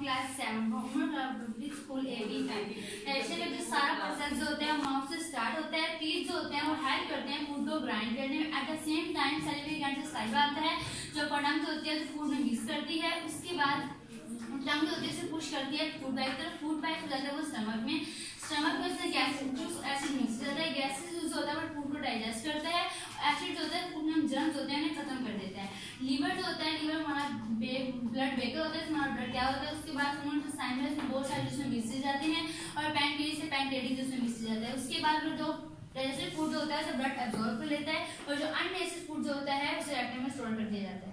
Class 7 उमल school AB type. ऐसे में जो सारा प्रोसेस जो होता है माउथ से स्टार्ट होता है। टीथ जो होते हैं वो हेल्प करते हैं फूड को ग्राइंड करने में। At the same time salivary gland से सलाइवा आता है जो प्रोडक्ट होती है जो फूड में मिक्स करती है। उसके बाद टंग जो होती है पुश करती है फूड बैग तरफ। फूड बैग हो जाता है वो स्टमक में। स्टमक में से गैस एसिड मिक्स हो जाता है। गैसेस यूज होता है वो फूड को डाइजेस्ट करता है। एसिड जो होता है फूड में जर्म्स होते हैं उन्हें खत्म कर देता है। लीवर जो होता है लीवर हमारा ब्लड बेकर होता है। हमारा ब्लड क्या होता है उसके बाद साइनस में बहुत सारे जिसमें मिक्स जाते हैं और पैनक्रियास से पैनक्रियाटिक जिसमें मिक्स जाता है। उसके बाद जो डाइजेस्टेड फूड होता है उसे ब्लड एब्जॉर्ब कर लेता है और जो अनडाइजेस्टेड फूड जो होता है उसे रेक्टम में स्टोर कर दिया जाता है।